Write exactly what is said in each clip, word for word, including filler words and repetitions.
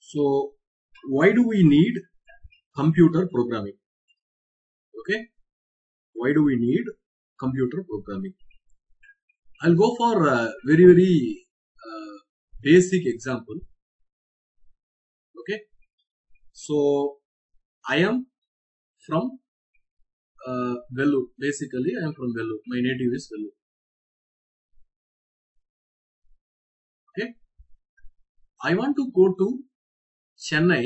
So why do we need computer programming? Okay, why do we need computer programming? I'll go for a very very uh, basic example. Okay, so I am from uh, Vellore. Basically, I am from Vellore. My native is Vellore. Okay, I want to go to Chennai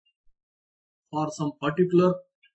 for some particular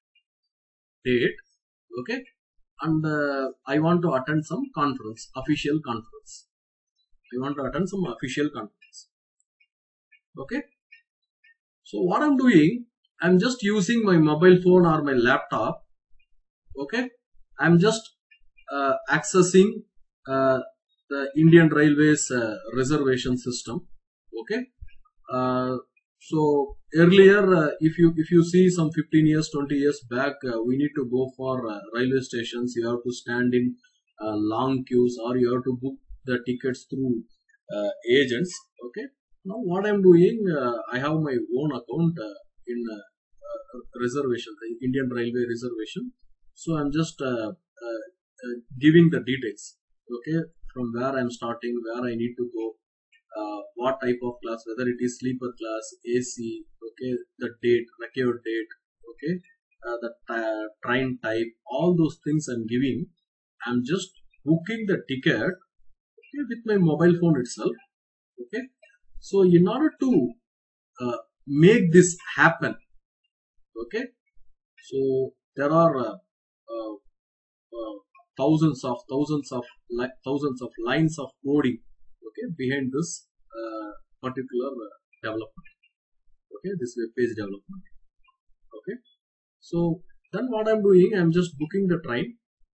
date. Okay, and uh, I want to attend some conference, official conference. I want to attend some official conference. Okay, so what I'm doing, I'm just using my mobile phone or my laptop. Okay, I'm just uh, accessing uh, the Indian Railways uh, reservation system. Okay, uh, so earlier, uh, if you if you see some fifteen years, twenty years back, uh, we need to go for uh, railway stations. You have to stand in uh, long queues, or you have to book the tickets through uh, agents. Okay, now what I'm doing, uh, I have my own account uh, in uh, uh, reservation, the Indian Railway reservation. So I'm just uh, uh, uh, giving the details. Okay, from where I'm starting, where I need to go, uh, what type of class, whether it is sleeper class, A C, okay, the date, required date, okay, uh, the uh, train type, all those things I'm giving. I'm just booking the ticket, okay, with my mobile phone itself. Okay, so in order to uh, make this happen, okay, so there are uh, uh, uh, thousands of thousands of li- thousands of lines of coding, okay, behind this uh, particular uh, development, okay, this web page development. Okay, so then what I'm doing, I'm just booking the train,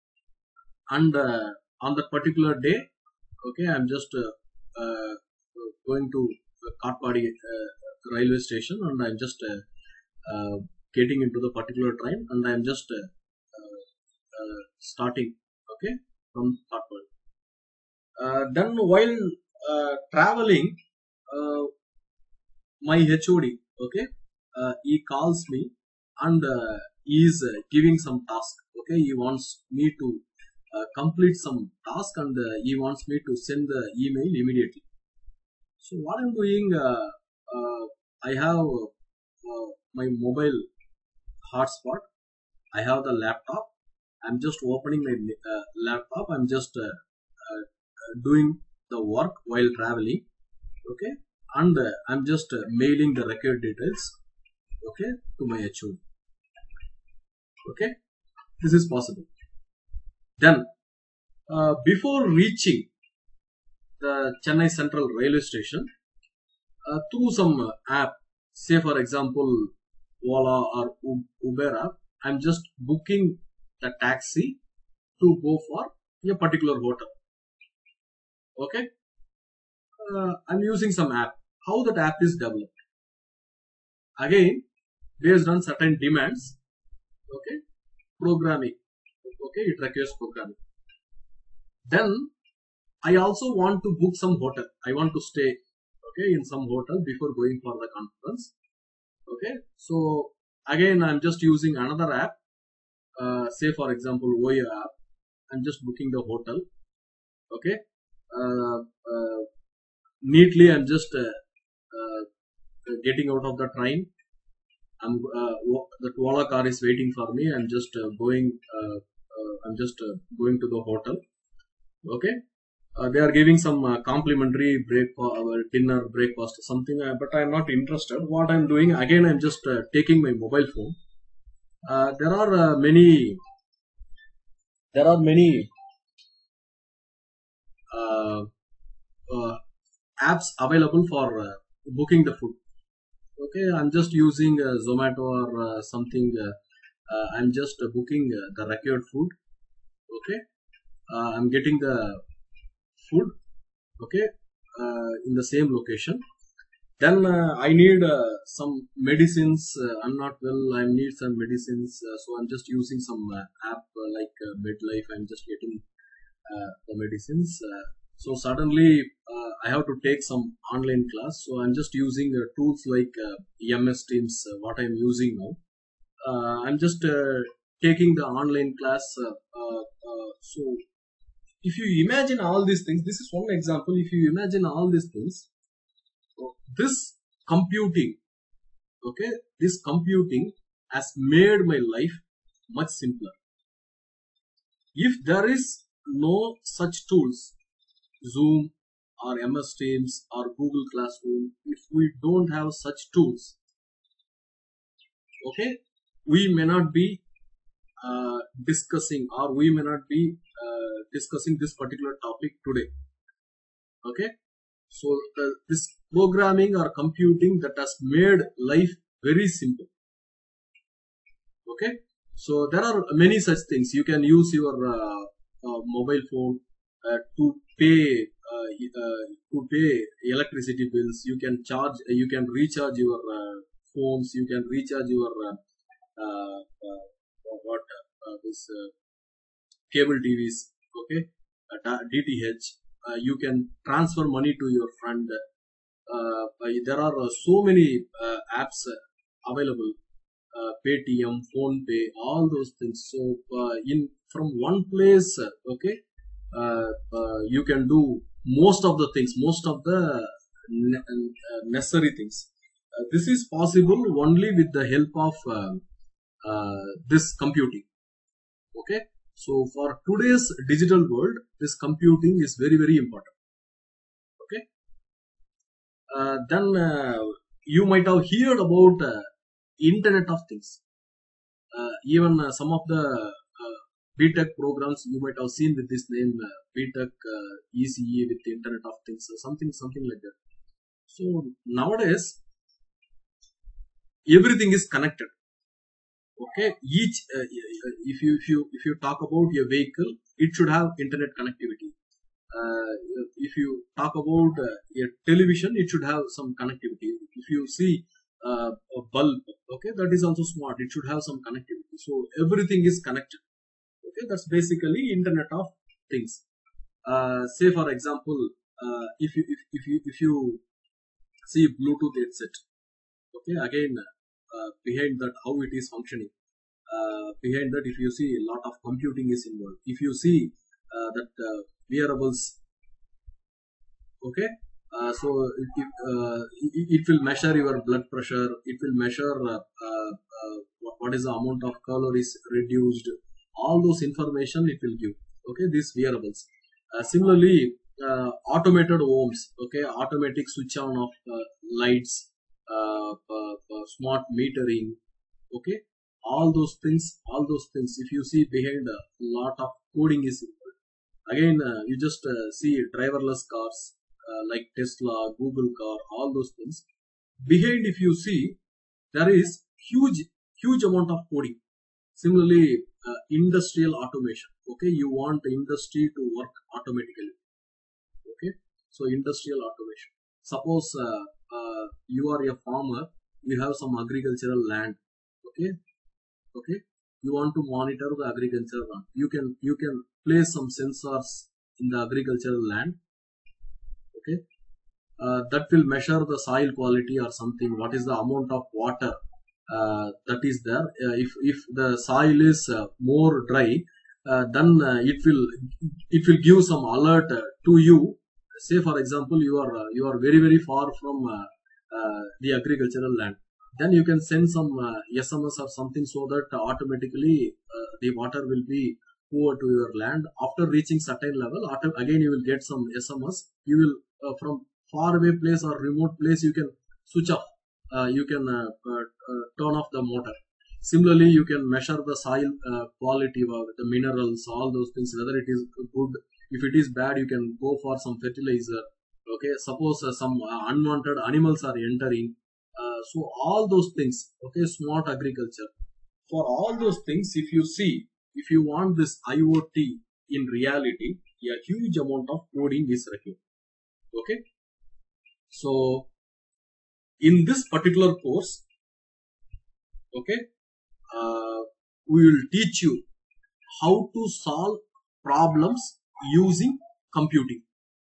and uh, on that particular day, okay, I'm just uh, uh, going to Katpadi uh, railway station, and I'm just uh, uh, getting into the particular train, and I'm just uh, uh, uh, starting, okay, from Katpadi. Uh, then while uh, traveling, uh, my H O D, okay, uh, he calls me, and uh, he is uh, giving some task. Okay, he wants me to uh, complete some task, and uh, he wants me to send the email immediately. So what I'm doing, uh, uh, I have uh, my mobile hotspot. I have the laptop. I'm just opening my uh, laptop. I'm just uh, uh, doing the work while traveling. Okay, and uh, I'm just uh, mailing the record details, okay, to my H O D. Okay, this is possible. Then uh, before reaching the Chennai Central Railway Station, uh, through some uh, app, say for example Ola or Uber app, I'm just booking the taxi to go for a particular hotel. Okay, uh, I'm using some app. How that app is developed? Again, based on certain demands. Okay, programming. Okay, it requires programming. Then I also want to book some hotel. I want to stay, okay, in some hotel before going for the conference. Okay, so again I'm just using another app. Uh, say for example Oyo app. I'm just booking the hotel. Okay, uh, uh, neatly I'm just uh, uh, getting out of the train. I'm uh, the Ola car is waiting for me. I'm just uh, going. Uh, uh, I'm just uh, going to the hotel. Okay, uh, they are giving some uh, complimentary break uh, dinner, breakfast, something. Uh, but I'm not interested. What I'm doing again, I'm just uh, taking my mobile phone. Uh, there are uh, many. There are many uh, uh, apps available for uh, booking the food. Okay, I'm just using uh, Zomato or uh, something. Uh, uh, I'm just uh, booking uh, the required food. Okay, uh, I'm getting the food. Okay, uh, in the same location. Then uh, I need uh, some medicines. Uh, I'm not well. I need some medicines. Uh, so I'm just using some uh, app uh, like uh, MedLife. I'm just getting uh, the medicines. Uh, So suddenly uh, I have to take some online class, so I'm just using uh, tools like uh, MS Teams, uh, what I'm using now. uh, I'm just uh, taking the online class. Uh, uh, uh, so if you imagine all these things, this is one example. If you imagine all these things, so this computing, okay, this computing has made my life much simpler. If there is no such tools, Zoom or MS Teams or Google Classroom, if we don't have such tools, okay, we may not be uh, discussing, or we may not be uh, discussing this particular topic today. Okay, so uh, this programming or computing that has made life very simple. Okay, so there are many such things. You can use your uh, uh, mobile phone uh, to pay uh, uh, to pay electricity bills. You can charge, you can recharge your uh, phones, you can recharge your uh, uh, uh, what uh, this uh, cable T Vs, okay, uh, D T H. Uh, you can transfer money to your friend. Uh, uh, there are uh, so many uh, apps uh, available. Uh, Paytm, PhonePe, all those things. So uh, in from one place, uh, okay, uh, uh, you can do most of the things, most of the ne- uh, necessary things. Uh, this is possible only with the help of uh, uh, this computing. Okay, so for today's digital world, this computing is very very important. Okay, uh, then uh, you might have heard about uh, Internet of Things. Uh, even uh, some of the uh, B Tech programs you might have seen with this name, uh, B Tech uh, E C E with the Internet of Things, uh, something something like that. So nowadays everything is connected. Okay, each uh, if you if you if you talk about your vehicle, it should have internet connectivity. Uh, if you talk about uh, a television, it should have some connectivity. If you see uh, a bulb, okay, that is also smart, it should have some connectivity. So everything is connected. Okay, that's basically Internet of Things. Uh, say for example, uh, if you if, if you if you see Bluetooth headset, okay, again uh, behind that how it is functioning, uh, behind that if you see a lot of computing is involved. If you see uh, that uh, wearables, okay, uh, so it, it, uh, it, it will measure your blood pressure, it will measure uh, uh, uh, what is the amount of calories reduced, all those information it will give. Okay, these wearables. Uh, similarly, uh, automated homes, okay, automatic switch on of uh, lights, uh, uh, uh, smart metering, okay, all those things, all those things if you see behind, a lot of coding is involved. Again, uh, you just uh, see driverless cars uh, like Tesla, Google car, all those things. Behind, if you see, there is huge, huge amount of coding. Similarly, uh, industrial automation. Okay, you want the industry to work automatically. Okay, so industrial automation. Suppose uh, uh, you are a farmer, you have some agricultural land. Okay, okay, you want to monitor the agricultural land. You can you can place some sensors in the agricultural land. Okay, uh, that will measure the soil quality or something, what is the amount of water uh, that is there. Uh, if if the soil is uh, more dry, uh, then uh, it will it will give some alert uh, to you. Say for example, you are uh, you are very very far from uh, uh, the agricultural land, then you can send some uh, S M S or something, so that automatically uh, the water will be poured to your land. After reaching certain level, after, again you will get some S M S. You will uh, from far away place or remote place, you can switch off, uh, you can uh, uh, uh, turn off the motor. Similarly, you can measure the soil uh, quality, uh, the minerals, all those things, whether it is good. If it is bad, you can go for some fertilizer. Okay, suppose uh, some uh, unwanted animals are entering, uh, so all those things. Okay, smart agriculture. For all those things, if you see, if you want this IoT in reality, a huge amount of coding is required. Okay, so in this particular course, okay, uh, we will teach you how to solve problems using computing.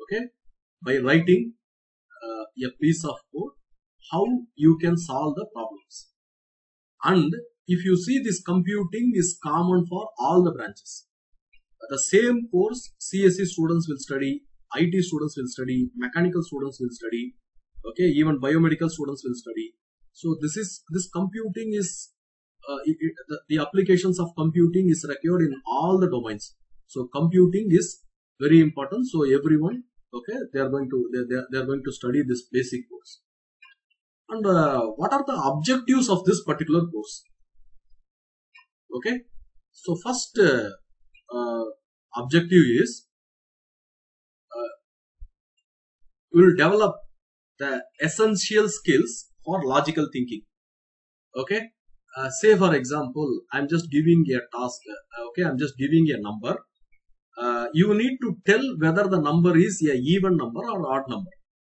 okay, by writing uh, a piece of code, how you can solve the problems. And if you see, this computing is common for all the branches. The same course C S E students will study, I T students will study, mechanical students will study, okay, even biomedical students will study. So this is this computing is uh, it, it, the, the applications of computing is required in all the domains. So computing is very important. So everyone, okay, they are going to they, they, are, they are going to study this basic course. And uh, what are the objectives of this particular course? Okay, so first uh, uh, objective is uh, we will develop the essential skills for logical thinking. Okay, uh, say for example, I'm just giving a task. Uh, okay, I'm just giving a number. Uh, you need to tell whether the number is a even number or odd number.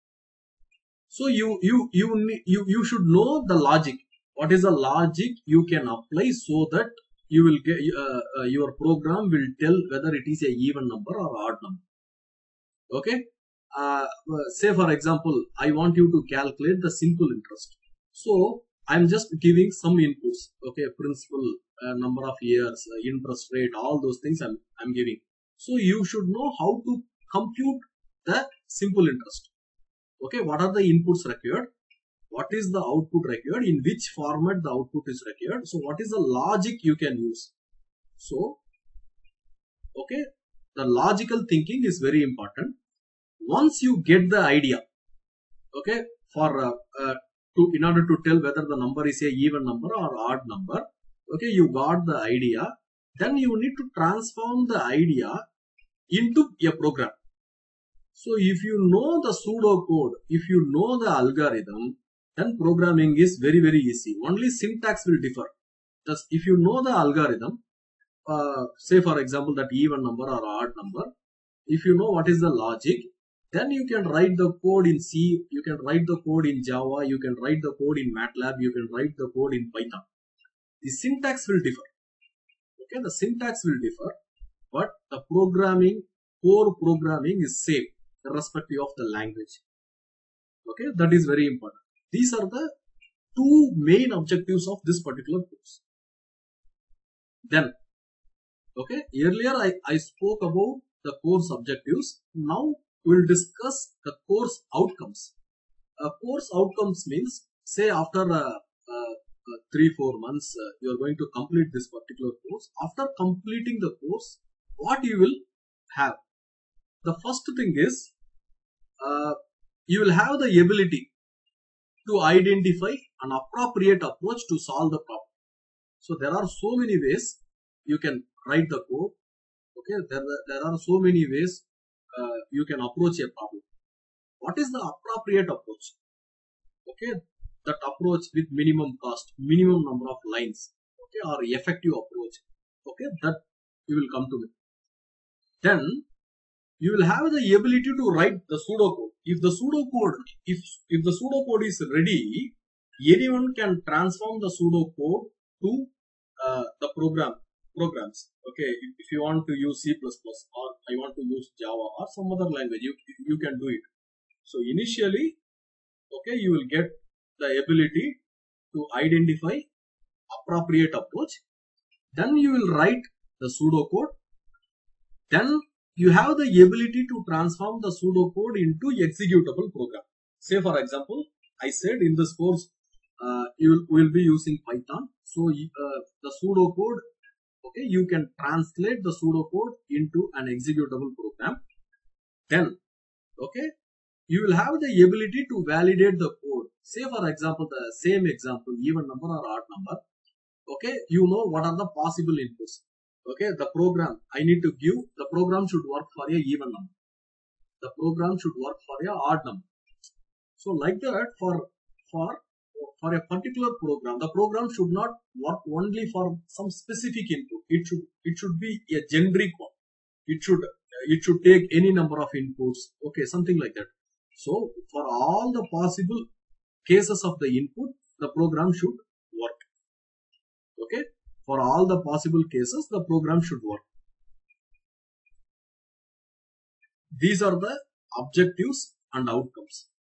So you you you you you should know the logic. What is the logic you can apply so that you will get uh, uh, your program will tell whether it is a even number or odd number. Okay, uh, say for example, I want you to calculate the simple interest. So I'm just giving some inputs. Okay, principal, uh, number of years, uh, interest rate, all those things I'm I'm giving. So you should know how to compute the simple interest. Okay, what are the inputs required? What is the output required? In which format the output is required? So what is the logic you can use? So, okay, the logical thinking is very important. Once you get the idea, okay, for uh, uh, to in order to tell whether the number is a even number or odd number, okay, you got the idea, then you need to transform the idea into a program. So if you know the pseudo code, if you know the algorithm, then programming is very very easy. Only syntax will differ. Just if you know the algorithm, uh, say for example that even number or odd number, if you know what is the logic, then you can write the code in C, you can write the code in Java, you can write the code in MATLAB, you can write the code in Python. The syntax will differ. Okay, the syntax will differ, but the programming, core programming is same irrespective of the language. Okay, that is very important. These are the two main objectives of this particular course. Then, okay, earlier I, I spoke about the course objectives. Now we will discuss the course outcomes. Uh, course outcomes means, say after uh, uh, uh, three four months uh, you are going to complete this particular course. After completing the course, what you will have? The first thing is uh, you will have the ability to identify an appropriate approach to solve the problem. So there are so many ways you can write the code. Okay, there, there are so many ways uh, you can approach a problem. What is the appropriate approach? Okay, that approach with minimum cost, minimum number of lines, okay, or effective approach. Okay, that you will come to it. Then you will have the ability to write the pseudocode. If the pseudocode, if if the pseudocode is ready, anyone can transform the pseudocode to uh, the program programs. Okay, if, if you want to use C plus plus or I want to use Java or some other language, you you can do it. So initially, okay, you will get the ability to identify appropriate approach. Then you will write the pseudocode. Then you have the ability to transform the pseudocode into executable program. Say for example, I said in this course uh, you will be using Python. So uh, the pseudocode, okay, you can translate the pseudocode into an executable program. Then, okay, you will have the ability to validate the code. Say for example, the same example, even number or odd number. Okay, you know what are the possible inputs. Okay, the program I need to give, the program should work for a even number. The program should work for a odd number. So like that, for for for a particular program, the program should not work only for some specific input. It should it should be a generic one. It should it should take any number of inputs. Okay, something like that. So for all the possible cases of the input, the program should work. Okay, for all the possible cases, the program should work. These are the objectives and outcomes.